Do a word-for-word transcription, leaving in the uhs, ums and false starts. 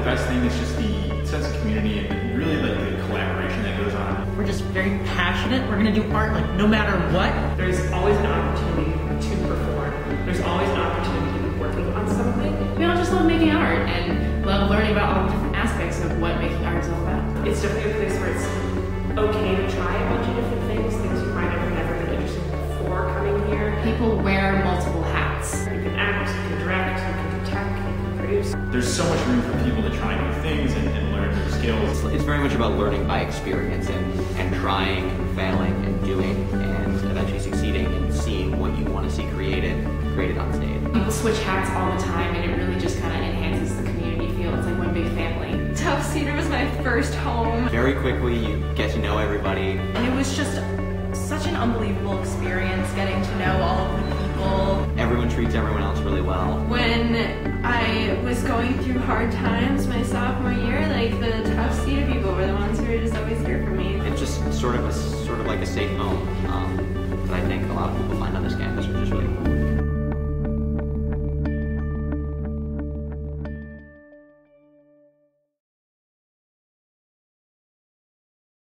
best thing is just the sense of community and really like the collaboration that goes on. We're just very passionate. We're gonna do art like no matter what. There's always an opportunity to perform. There's always an opportunity to be working on something. We all just love making art and love learning about all the different aspects of what making art is all about. It's definitely a place where it's okay to try a bunch of different things, things you might have never been interested in before coming here. People wear multiple hats. You can act, you can direct, you can do tech, you can produce. There's so much room for people to try new things and, and learn new skills. It's very much about learning by experience and, and trying and failing and doing and eventually succeeding and seeing what you want to see created, created on stage. People switch hats all the time and it really just kind of enhances the community feel. It's like one big family. Tufts Theater was my first home. Very quickly you get to know everybody. And it was just such an unbelievable experience getting to know all of the people. Everyone treats everyone else really well. When I was going through hard times my sophomore year, like the Tufts Theater people were the ones who were just always here for me. It's just sort of a sort of like a safe home um, that I think a lot of people find on this campus, which is really cool.